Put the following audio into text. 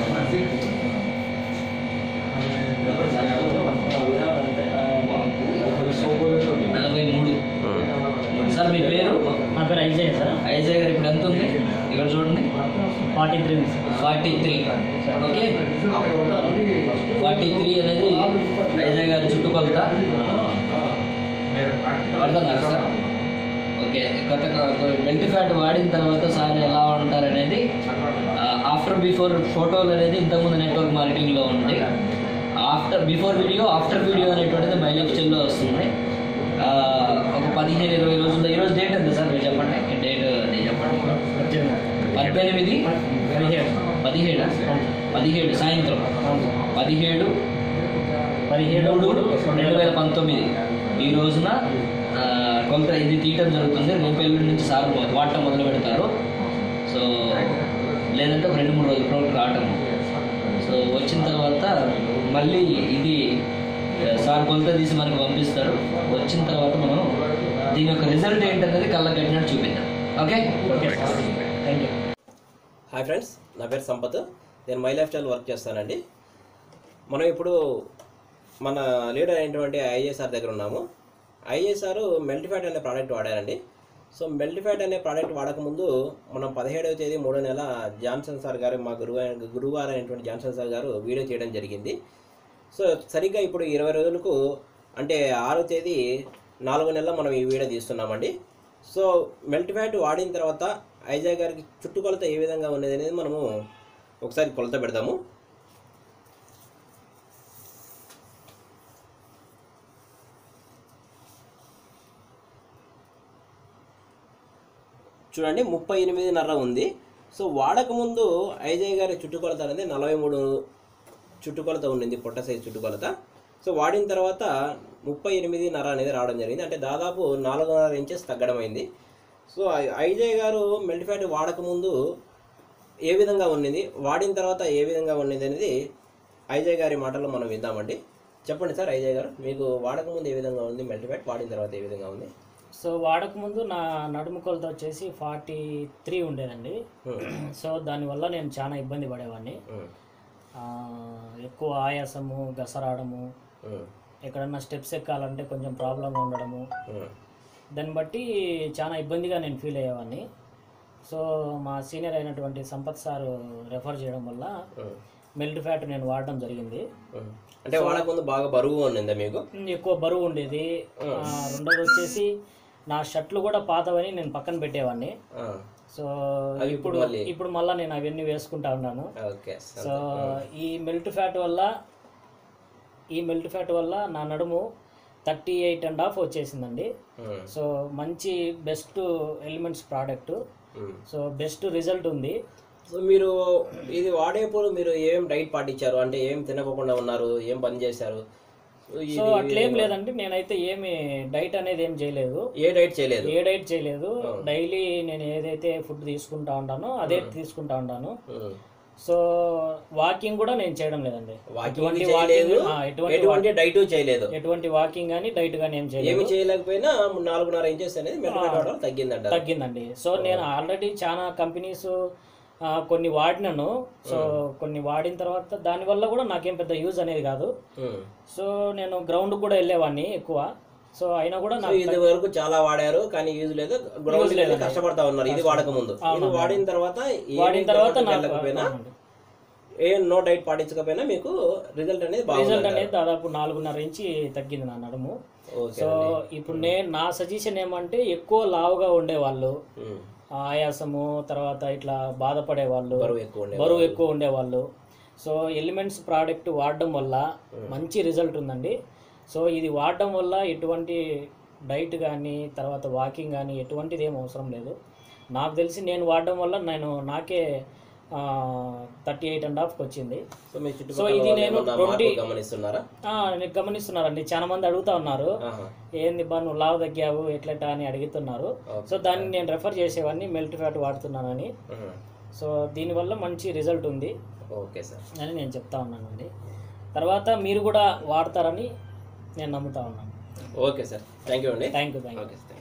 Sir మీ పేరు? నా పేరు ఐజయ్ సార్. ఐజయ్ గారు ఇప్పుడు ఎంత ఉంది ఇక్కడ చూడండి? 43. 43. ఓకే, 43 అనేది ఐజయ్ గారి చుట్టుకొలత. అర్థమన్నారు సార్? ఓకే, కొత్త బెల్ట్ ఫ్యాట్ వాడిన తర్వాత సార్ ఎలా ఉంటారు అనేది ఆఫ్టర్ బిఫోర్ ఫోటోలు అనేది ఇంతకుముందు నెట్వర్క్ మార్కెటింగ్లో ఉంది. బిఫోర్ వీడియో ఆఫ్టర్ వీడియో అనేటువంటిది మై లైఫ్ స్టైల్లో వస్తుంది. ఒక 15-20 రోజుల్లో. ఈరోజు డేట్ ఎంత సార్ మీరు చెప్పండి? డేట్ అది చెప్పండి. 18, 17 సాయంత్రం 17/3/2019 ఈ రోజున కొంత ఇది తీయటం జరుగుతుంది. రేపు ఎల్లుండి నుంచి సార్ వాడటం మొదలు పెడతారు. సో లేదంటే ఒక 2-3 రోజులు ప్రోడక్ట్ రావటం. సో వచ్చిన తర్వాత మళ్ళీ ఇది సార్ కొలత తీసి మనకు పంపిస్తారు. వచ్చిన తర్వాత మనం దీని యొక్క రిజల్ట్ ఏంటనేది కళ్ళ కట్టినట్టు చూపిద్దాం. Okay, thank you. Hi friends, నా పేరు సంపత్. నేను మై లైఫ్ స్టైల్ వర్క్ చేస్తానండి. మనం ఇప్పుడు మన లీడర్ అయినటువంటి ఐజయ్ సార్ దగ్గర ఉన్నాము. ఐజయ్ సారు మెల్ట్ ఫ్యాట్ అనే ప్రోడక్ట్ వాడారండి. సో మెల్ట్ ఫ్యాట్ అనే ప్రోడక్ట్ వాడకముందు మనం 17వ తేదీ 3వ నెల జాన్సన్ సార్ గారు, మా గురువారు అయినటువంటి జాన్సన్ సార్ గారు వీడియో చేయడం జరిగింది. సో సరిగ్గా ఇప్పుడు 20 రోజులకు అంటే 6వ తేదీ 4వ నెల మనం ఈ వీడియో తీస్తున్నామండి. సో మెల్ట్ ఫ్యాట్ వాడిన తర్వాత ఐజయ్ గారికి చుట్టుకొలత ఏ విధంగా ఉన్నది అనేది మనము ఒకసారి కొలత పెడదాము. చూడండి, 38.5 ఉంది. సో వాడకముందు ఐజయ్ గారి చుట్టుకొలత అనేది 43 చుట్టుకొలత ఉండింది, పొట్ట సైజు చుట్టుకొలత. సో వాడిన తర్వాత 38.5 అనేది రావడం జరిగింది. అంటే దాదాపు 4.5 ఇంచెస్ తగ్గడం అయింది. సో ఐజయ్ గారు మెల్ట్ ఫ్యాట్ వాడకముందు ఏ విధంగా ఉన్నది, వాడిన తర్వాత ఏ విధంగా ఉన్నది అనేది ఐజయ్ గారి మాటల్లో మనం విందామండి. చెప్పండి సార్, ఐజయ్ గారు మీకు వాడకముందు ఏ విధంగా ఉంది, మెల్ట్ ఫ్యాట్ వాడిన తర్వాత ఏ విధంగా ఉంది? సో వాడకముందు నా నడుము కొలత వచ్చేసి 43 ఉండేదండి. సో దానివల్ల నేను చాలా ఇబ్బంది పడేవాడిని. ఎక్కువ ఆయాసము, గసరాడము, ఎక్కడన్నా స్టెప్స్ ఎక్కాలంటే కొంచెం ప్రాబ్లంగా ఉండడము, దాన్ని బట్టి చాలా ఇబ్బందిగా నేను ఫీల్ అయ్యేవాడిని. సో మా సీనియర్ అయినటువంటి సంపత్ సార్ రెఫర్ చేయడం వల్ల మెల్ట్ ఫ్యాట్ నేను వాడడం జరిగింది. అంటే వాడకముందు బాగా బరువు ఉండేది, మీకు ఎక్కువ బరువు ఉండేది. రెండోది వచ్చేసి నా షర్ట్లు కూడా పాతవని నేను పక్కన పెట్టేవాడిని. సో ఇప్పుడు మళ్ళీ నేను అవన్నీ వేసుకుంటా ఉన్నాను. సో ఈ మెల్ట్ ఫ్యాట్ వల్ల నా నడుము 38.5 వచ్చేసిందండి. సో మంచి best elements product. So best result ఉంది. సో మీరు ఇది వాడేప్పుడు మీరు ఏం డైట్ పాటించారు, అంటే ఏం తినకుండా ఉన్నారు, ఏం పని చేశారు? సో అట్లేం లేదండి, నేనైతే ఏమి డైట్ అనేది ఏం చేయలేదు. ఏ డైట్ చేయలేదు. డైలీ నేను ఏదైతే ఫుడ్ తీసుకుంటా ఉంటానో అదే తీసుకుంటా ఉంటాను. సో వాకింగ్ కూడా నేను చేయడం లేదండి. ఎటువంటి డైట్ చేయలేదు, ఎటువంటి వాకింగ్ కానీ డైట్ కానీ ఏం చేయలేకపోయినా 4.5 ఇంచెస్ అనేది తగ్గిందండి. సో నేను ఆల్రెడీ చాలా కంపెనీస్ కొన్ని వాడినాను. సో కొన్ని వాడిన తర్వాత దానివల్ల కూడా నాకేం పెద్ద యూజ్ అనేది కాదు. సో నేను గ్రౌండ్ కూడా వెళ్ళేవాడిని ఎక్కువ. సో అయినా కూడా ఇది వరకు చాలా వాడారు కానీ యూజ్ లేదు, గ్రౌండ్ లేదు, కష్టపడతా ఉన్నారు. ఇది వాడకముందు, వాడిన తర్వాత నో డైట్ పాటించకపోయినా మీకు రిజల్ట్ అనేది దాదాపు 4.5 ఇంచి తగ్గింది నా నడుము. సో ఇప్పుడు నా సజెషన్ ఏమంటే ఎక్కువ లావుగా ఉండేవాళ్ళు, ఆయాసము, తర్వాత ఇట్లా బాధపడే వాళ్ళు, బరువు ఎక్కువ ఉండేవాళ్ళు, సో ఎలిమెంట్స్ ప్రోడక్ట్ వాడడం వల్ల మంచి రిజల్ట్ ఉందండి. సో ఇది వాడడం వల్ల ఎటువంటి డైట్ కానీ తర్వాత వాకింగ్ కానీ ఎటువంటిది ఏం అవసరం లేదు. నాకు తెలిసి నేను వాడడం వల్ల నాకే 38.5 వచ్చింది. సో ఇది నేను గమనిస్తున్నారండి, చాలా మంది అడుగుతా ఉన్నారు, ఏంది బా నువ్వు లావు తగ్గావు ఎట్లెట్టా అని అడుగుతున్నారు. సో దాన్ని నేను రెఫర్ చేసేవాడిని, మెల్ట్ ఫ్యాట్ వాడుతున్నానని. సో దీనివల్ల మంచి రిజల్ట్ ఉంది అని నేను చెప్తా ఉన్నానండి. తర్వాత మీరు కూడా వాడతారని నేను నమ్ముతా ఉన్నాను. ఓకే సార్, థ్యాంక్ యూ అండి. Thank you.